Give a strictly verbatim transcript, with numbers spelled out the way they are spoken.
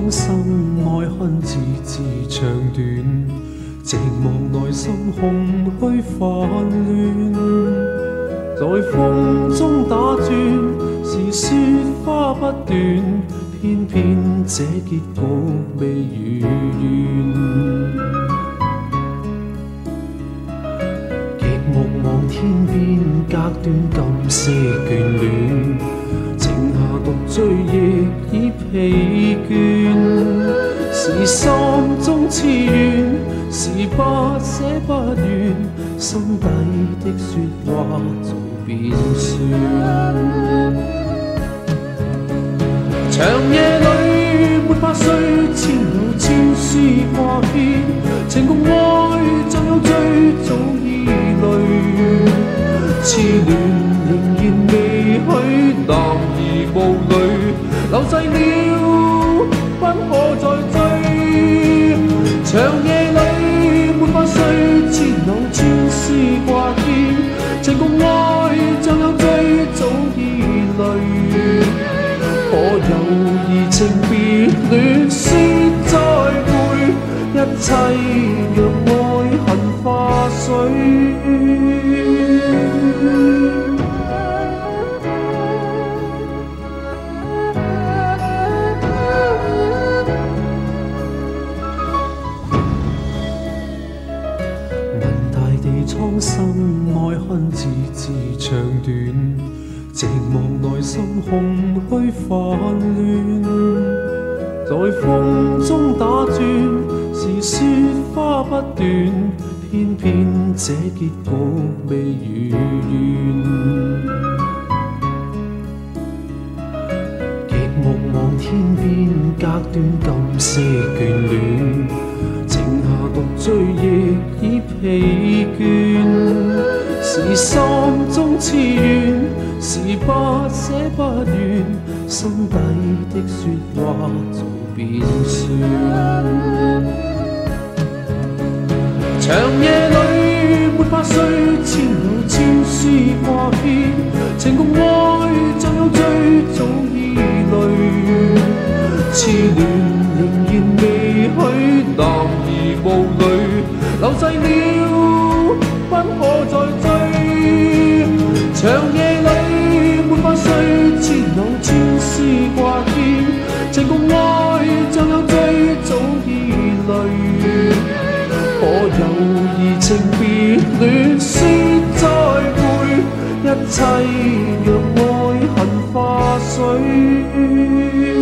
蒼生愛恨字字長短，寂寞內心空虛煩亂，在風中打轉，是雪花不斷，偏偏這結局未如願。極目望天邊，隔斷今些眷戀，靜下獨醉亦已疲倦。是心中痴怨，是不捨不願，心底的說話早變算。長夜裏沒法睡，千有千絲掛牽，情共愛像有最早依淚。痴戀仍然未許，男兒無淚，流逝了不可再追。長夜裏沒法睡，千縷千絲掛牽，情共愛像有最早依淚。可有移情別戀說再會，一切讓愛恨化水。蒼生愛恨字字長短，寂寞內心空虛煩亂，在風中打轉，是雪花不斷，偏偏這結局未如願。極目望天邊，隔斷今些眷戀，靜下獨醉亦已疲倦。是心中痴怨，是不捨不願，心底的說話早變算。長夜裏沒法睡，千有千絲掛牽，情共愛像有最早依淚。痴戀仍然未許，男兒無淚，流逝了不可再追。長夜裏沒法睡，千縷千絲掛牽，情共愛像有最早依淚。可有移情別戀說再會，一切讓愛恨化水。